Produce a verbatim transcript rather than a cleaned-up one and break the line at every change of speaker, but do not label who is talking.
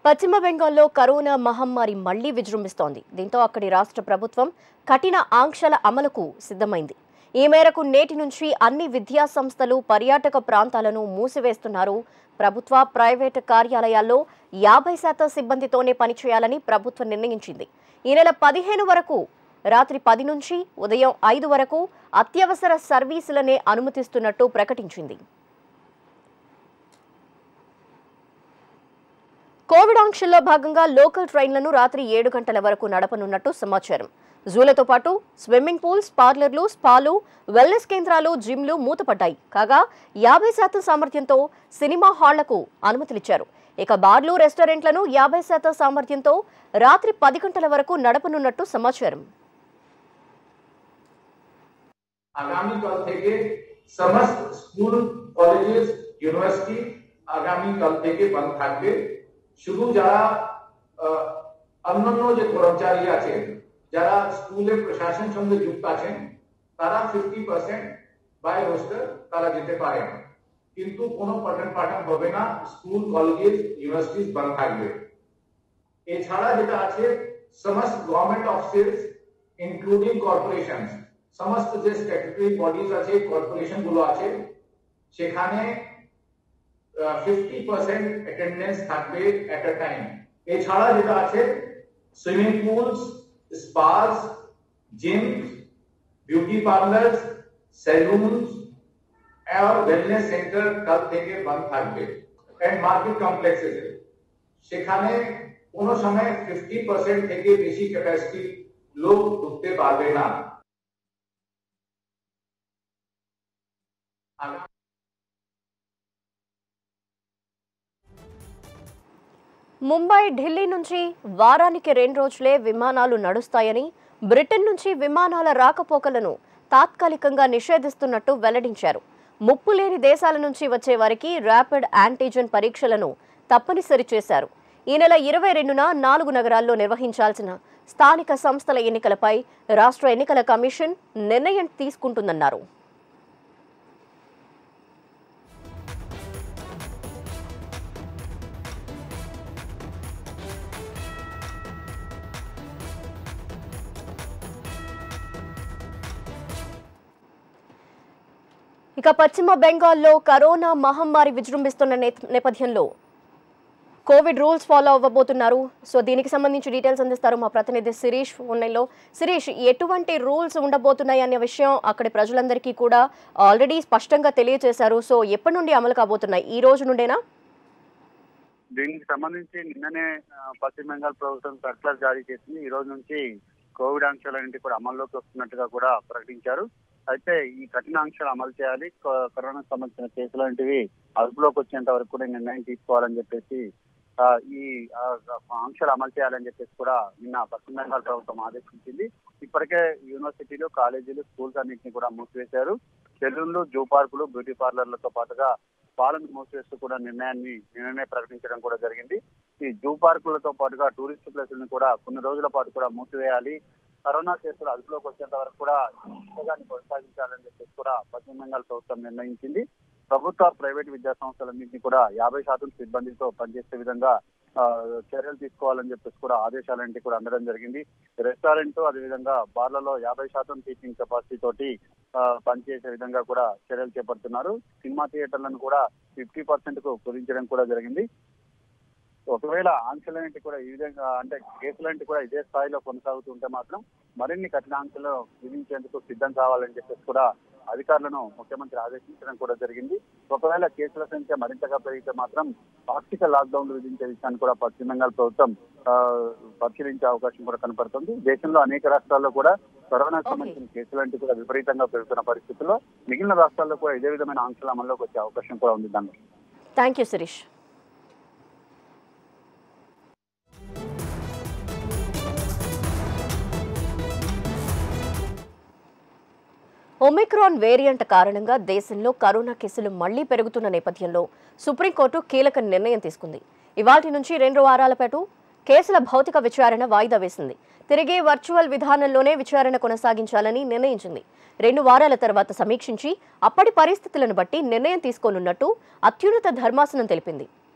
పశ్చిమ బెంగాల్లో కరోనా మహమ్మారి మళ్లీ విజృంభిస్తోంది. దీంతో అక్కడి రాష్ట్ర ప్రభుత్వం కఠిన ఆంక్షల అమలుకు సిద్ధమైంది. ఈ మేరకు నేటి నుంచి అన్ని విద్యా సంస్థలు, పర్యాటక ప్రాంతాలను మూసివేస్తున్నారు. ప్రభుత్వ, ప్రైవేటు కార్యాలయాల్లో యాభై శాతం సిబ్బందితోనే పనిచేయాలని ప్రభుత్వం నిర్ణయించింది. ఈ నెల పదిహేను వరకు రాత్రి పది నుంచి ఉదయం ఐదు వరకు అత్యవసర సర్వీసులనే అనుమతిస్తున్నట్టు ప్రకటించింది. కోవిడ్ ఆంక్షల్లో భాగంగా లోకల్ ట్రైన్లను రాత్రి ఏడు గంటల వరకు నడపనున్నట్టు సమాచారం. జూలతో పాటు స్విమ్మింగ్ పూల్స్, పార్లర్లు, స్పాలు, వెల్నెస్ కేంద్రాలు, జిమ్లు మూతపడ్డాయి. కాగా యాభై శాతం సామర్థ్యంతో సినిమా హాళ్లకు అనుమతులిచ్చారు. ఇక బార్లు, రెస్టారెంట్లను యాభై శాతం సామర్థ్యంతో రాత్రి పది గంటల వరకు నడపనున్నట్టు సమాచారం.
आगामी कल থেকে समस्त स्कूल, कॉलेजेस, यूनिवर्सिटी आगामी कल থেকে বন্ধ থাকবে। শুধু যারা অন্যান্য যে কর্মচারী আছেন, যারা স্কুলের প্রশাসনের সঙ্গে যুক্ত আছেন, তারা পঞ্চাশ পার্সেন্ট বাই রোস্টার তারা যেতে পারেন, কিন্তু কোনো পঠন পাঠন হবে না। স্কুল, কলেজেস, ইউনিভার্সিটি বন্ধ থাকবে। এছাড়া যেটা আছে, সমস্ত গভর্নমেন্ট অফিসেস ইনক্লুডিং কর্পোরেশনস, সমস্ত যে স্ট্যাটুটরি বডিজ আছে, কর্পোরেশন গুলো আছে, সেখানে পঞ্চাশ পার্সেন্ট অ্যাটেন্ডেন্স থাকবে এট আ টাইম। এছাড়া যেটা আছে, swimming pools, spas, gyms, beauty parlours, salons আর ওয়েলনেস সেন্টার কাল থেকে বন্ধ থাকবে। এন্ড মার্কেট কমপ্লেক্সে সেখানে কোনো সময় পঞ্চাশ পার্সেন্ট থেকে বেশি ক্যাপাসিটি লোক ঢুকতে পারবে না।
ముంబై, ఢిల్లీ నుంచి వారానికి రెండు రోజులే విమానాలు నడుస్తాయని, బ్రిటన్ నుంచి విమానాల రాకపోకలను తాత్కాలికంగా నిషేధిస్తున్నట్టు వెల్లడించారు. ముప్పు లేని దేశాల నుంచి వచ్చే వారికి ర్యాపిడ్ యాంటీజెన్ పరీక్షలను తప్పనిసరి చేశారు. ఈ నెల ఇరవై రెండున నాలుగు నగరాల్లో నిర్వహించాల్సిన స్థానిక సంస్థల ఎన్నికలపై రాష్ట్ర ఎన్నికల కమిషన్ నిర్ణయం తీసుకుంటుందన్నారు. ఇక పశ్చిమ బెంగాల్లో కరోనా మహమ్మారి విజృంభిస్తున్న నేపథ్యంలో కోవిడ్ రూల్స్ ఫాలో అవ్వబోతున్నారు. సో దీనికి సంబంధించి డీటెయిల్స్ అందిస్తారు మా ప్రతినిధి శిరీష్ ఆన్లైన్లో. శిరీష్, ఎటువంటి రూల్స్ ఉండబోతున్నాయి అనే విషయం అక్కడి ప్రజలందరికీ కూడా ఆల్రెడీ స్పష్టంగా తెలియజేశారు. సో ఎప్పటి నుండి అమలు కాబోతున్నాయి? ఈ రోజు నుండేనా?
దీనికి సంబంధించి నిన్ననే పశ్చిమ బెంగాల్ ప్రభుత్వం సర్కులర్ జారీ చేసింది. ఈ రోజు నుంచి కోవిడ్ ఆంక్షలన్నింటి కూడా అమల్లోకి వస్తున్నట్టుగా కూడా ప్రకటించారు. అయితే ఈ కఠిన ఆంక్షలు అమలు చేయాలి, కరోనాకు సంబంధించిన కేసులు లాంటివి అదుపులోకి వచ్చేంత వరకు కూడా నిర్ణయం తీసుకోవాలని చెప్పేసి ఈ ఆంక్షలు అమలు చేయాలని చెప్పేసి కూడా నిన్న పశ్చిమ బెంగాల్ ప్రభుత్వం ఆదేశించింది. ఇప్పటికే యూనివర్సిటీలు, కాలేజీలు, స్కూల్స్ అన్నింటినీ కూడా మూసివేశారు. సెలూన్లు, జూ పార్కులు, బ్యూటీ పార్లర్లతో పాటుగా పాలను మూసివేస్తూ కూడా నిర్ణయాన్ని నిన్ననే ప్రకటించడం కూడా జరిగింది. ఈ జూ పార్కులతో పాటుగా టూరిస్ట్ ప్లేసులను కూడా కొన్ని రోజుల పాటు కూడా మూసివేయాలి, కరోనా కేసులు అదుపులోకి వచ్చేంత వరకు కూడా కొనసాగించాలని చెప్పేసి కూడా పశ్చిమ బెంగాల్ ప్రభుత్వం నిర్ణయించింది. ప్రభుత్వ, ప్రైవేట్ విద్యా సంస్థలన్నింటినీ కూడా యాభై శాతం సిబ్బందితో పనిచేసే విధంగా చర్యలు తీసుకోవాలని చెప్పేసి కూడా ఆదేశాలన్నింటి కూడా అందడం జరిగింది. రెస్టారెంట్, అదేవిధంగా బార్లలో యాభై శాతం సీటింగ్ కెపాసిటీ తోటి పనిచేసే విధంగా కూడా చర్యలు చేపడుతున్నారు. సినిమా థియేటర్లను కూడా ఫిఫ్టీ పర్సెంట్ కు కుదించడం కూడా జరిగింది. ఒకవేళ ఆంక్షలన్నింటి కూడా ఈ విధంగా అంటే కేసులంటి కూడా ఇదే స్థాయిలో కొనసాగుతుంటే మాత్రం మరిన్ని కఠిన ఆంక్షలు విధించేందుకు సిద్ధం కావాలని చెప్పేసి కూడా అధికారులను ముఖ్యమంత్రి ఆదేశించడం కూడా జరిగింది. ఒకవేళ కేసుల సంఖ్య మరింతగా పెరిగితే మాత్రం పాక్షిక లాక్డౌన్లు విధించే విషయాన్ని కూడా పశ్చిమ బెంగాల్ ప్రభుత్వం పరిశీలించే అవకాశం కూడా కనపడుతుంది. దేశంలో అనేక రాష్ట్రాల్లో కూడా కరోనాకు సంబంధించిన కేసులంటి కూడా విపరీతంగా పెరుగుతున్న పరిస్థితుల్లో మిగిలిన రాష్ట్రాల్లో కూడా ఇదే విధమైన ఆంక్షల అమల్లోకి వచ్చే అవకాశం కూడా ఉంది. దాన్ని
thank you Shirish. Omicron variant కారణంగా దేశంలో కరోనా కేసులు మళ్లీ పెరుగుతున్న నేపథ్యంలో సుప్రీంకోర్టు కీలక నిర్ణయం తీసుకుంది. ఇవాల్టి నుంచి రెండు వారాల పాటు కేసుల భౌతిక విచారణ వాయిదా వేసింది. తిరిగి వర్చువల్ విధానంలోనే విచారణ కొనసాగించాలని నిర్ణయించింది. రెండు వారాల తర్వాత సమీక్షించి అప్పటి పరిస్థితులను బట్టి నిర్ణయం తీసుకోనున్నట్టు అత్యున్నత ధర్మాసనం తెలిపింది.